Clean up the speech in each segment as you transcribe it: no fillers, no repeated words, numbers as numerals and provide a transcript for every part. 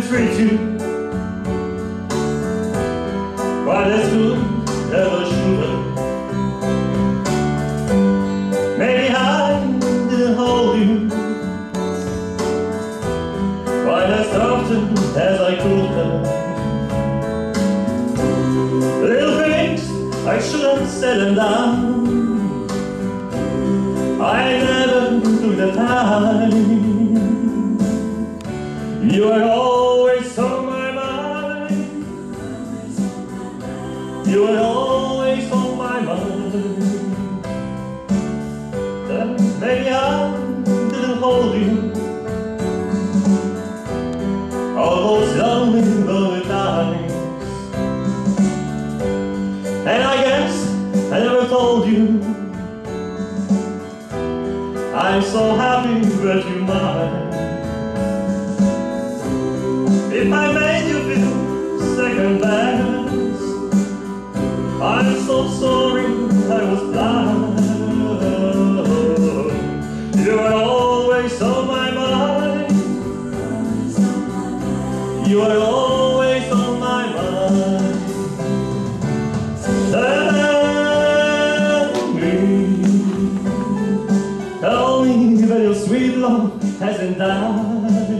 treat you quite as good as I should have. Maybe I didn't hold you quite as often as I could have. Little things I should have said and done, I never took the time. You were always on my mind. You were always on my mind. Then maybe I didn't hold you all those lonely times. And I guess I never told you I'm so happy that you're mine. If I made you feel second best, I'm so sorry I was blind. You were always on my mind. You were always on my mind. Tell me that your sweet love hasn't died.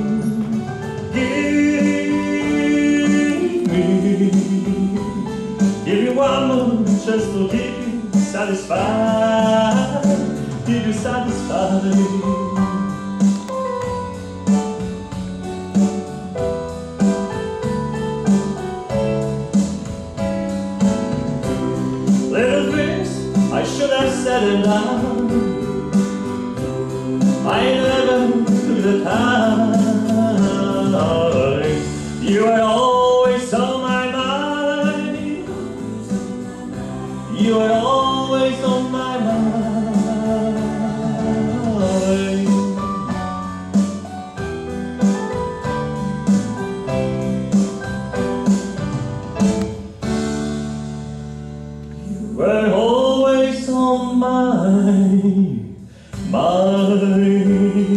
Give me one more chance to keep you satisfied. Keep you satisfied. Little things I should have said and done, I never took the time. You were always on my mind. You were always on my mind. You were always on my mind.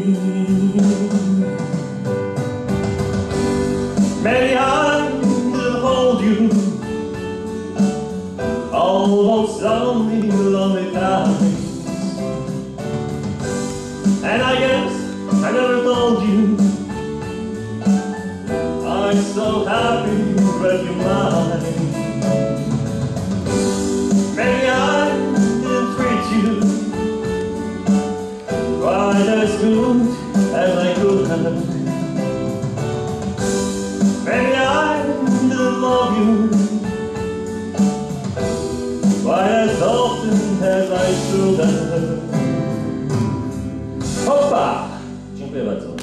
Maybe I didn't hold you all those lonely times. And I guess I never told you I'm so happy that you're mine. Maybe I didn't treat you quite as good as I could have. Maybe I didn't love you quite as often as I should have. Hoppa! Dziękuję bardzo.